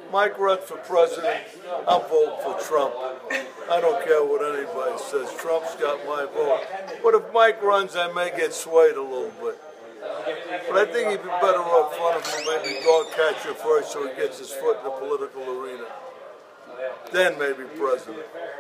Mike runs for president, I'm voting for Trump. I don't care what anybody says. Trump's got my vote. But if Mike runs, I may get swayed a little bit. But I think he'd be better off running for maybe dog catcher first so he gets his foot in the political arena. Then maybe president.